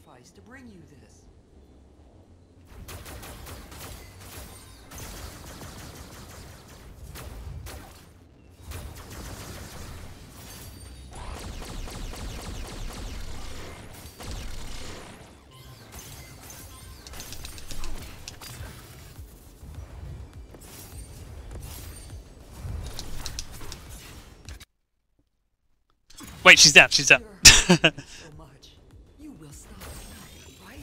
sacrifice to bring you this. Wait, she's down, she's down. So much. You will stop, right?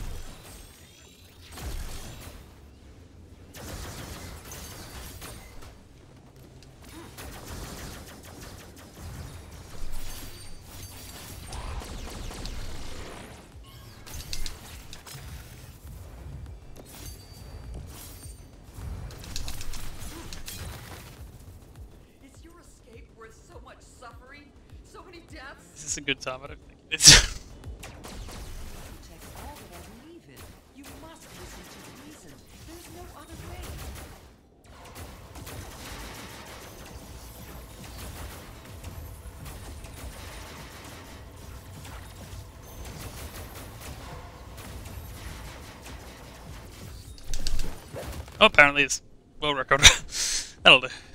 Is your escape worth so much suffering? So many deaths? Is this a good time? I don't think it is. Protect all that I believe in. You must listen to reason. There's no other way. Oh, apparently it's well recorded. That'll do.